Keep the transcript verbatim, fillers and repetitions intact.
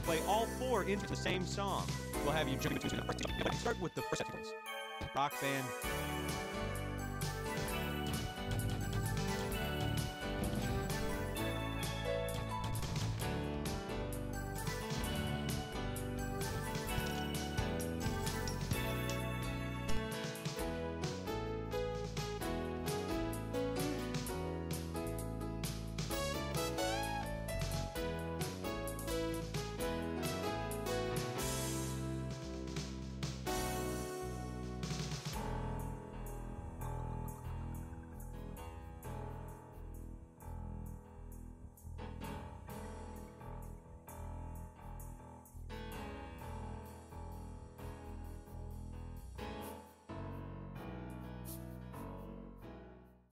play all four into the same song. We'll have you jump into the first. Start with the first sequence. Rock band.